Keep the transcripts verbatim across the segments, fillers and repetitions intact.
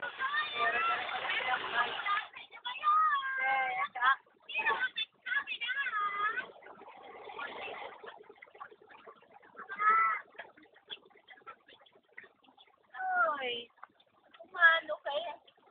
Uy, kumano kaya?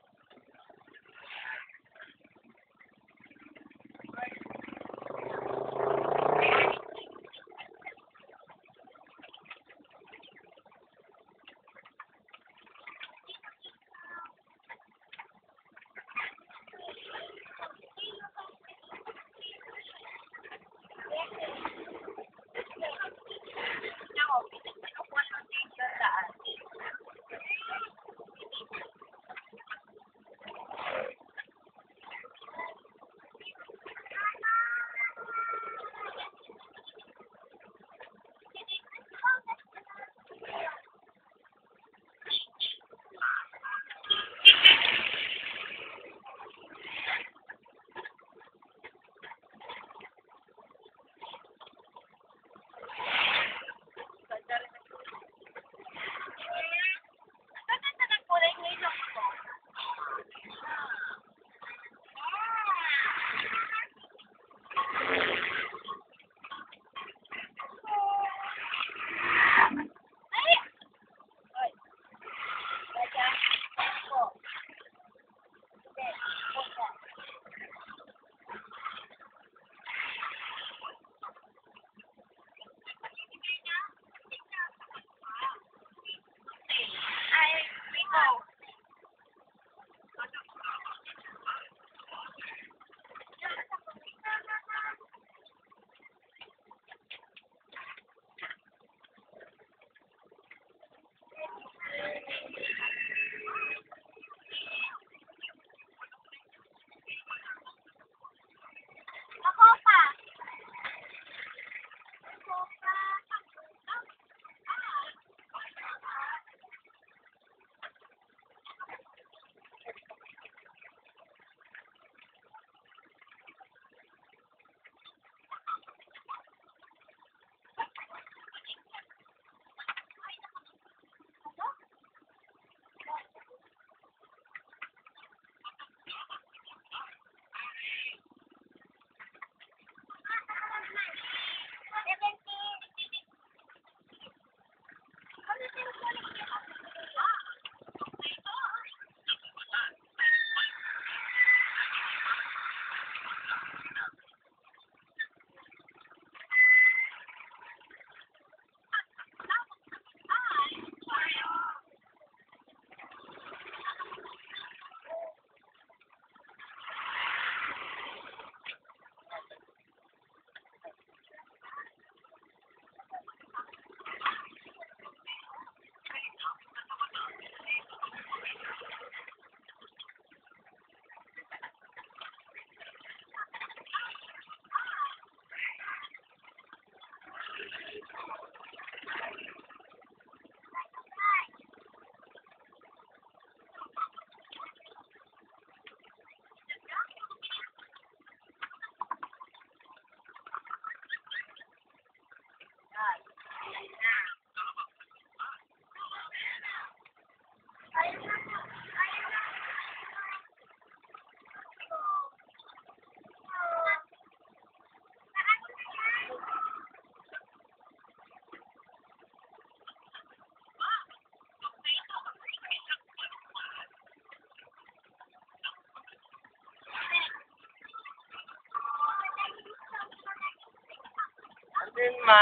Din ma.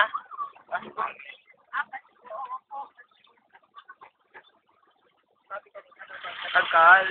Tagal.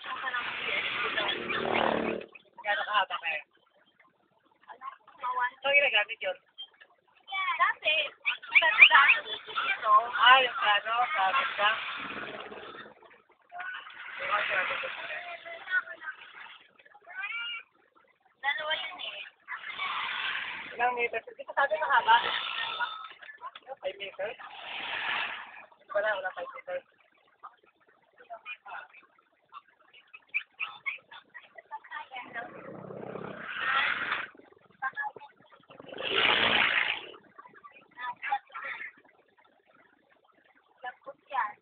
Saka ng years dito. Gano'ng kahaba kayo? Ano? Mawan. So, ginagamit yun? Dati, ganda dito. Ah, yung plano, sabit ka. Ah, sabit ka. Dalawa yun eh. Ilang meters? Hindi ko sabi mahaba. five meters? Wala, wala five meters. Lapot yan.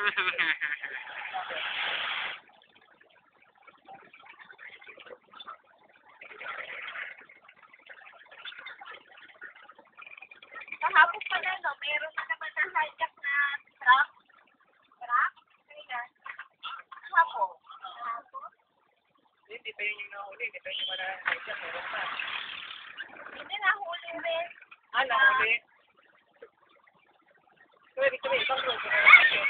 Kahapon pala, no? Meron na naman na hijack na truck. Truck? Kailan? Kahapon. Kahapon? Hindi pa yun yung nahuli. Hindi pa yun yung wala hijack. Meron pa. Hindi nahuli rin. Ah, nahuli. So, ibig sabihin, ibang grupo na yun.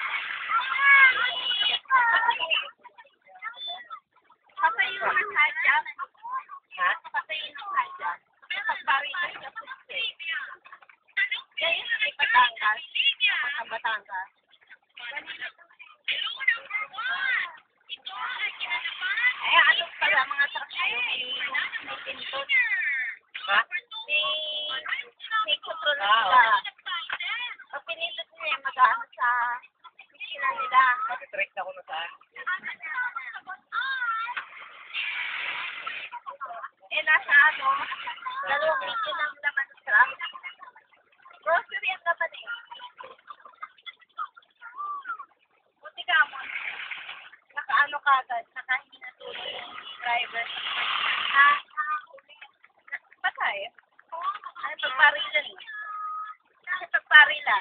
Patay yung mga hijack. Ha? Patay yung hijack. Pagparitan siya po siya. Yan yung sa Batangas. Ang Batangas. Eh, ano pala mga truck na yun? May pinto. Ha? May, may control Ah, sila. Pag pinindot niya, mag-ano sa piscina nila. Matitrace ako na saan. Eh, nasa ano, dalawang litro ng laman ng truck. Grocery ang laman eh. Buti ka mo. Nakaano ka agad, nakahingi na tulong yung driver. Ah, patay. Ano pagparilan eh. Kasi pagparilan.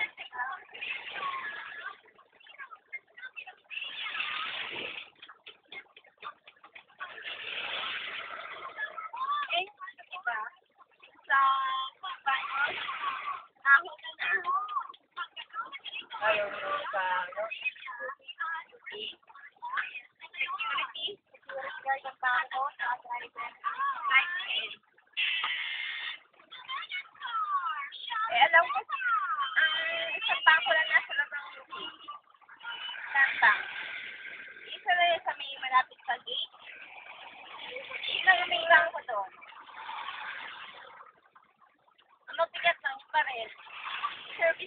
Eh, iba, sa bayan, ahon na na. Ayaw mo sa, ano? Security. Security guard ang bangko sa driver. License. Eh, alam ko, ang isang bangko lang nasa labang lupi. Isang bangko. Isa na yun sa may malapit sa gate. Isa na may bangko doon. Ano bigat ng pa rin. Service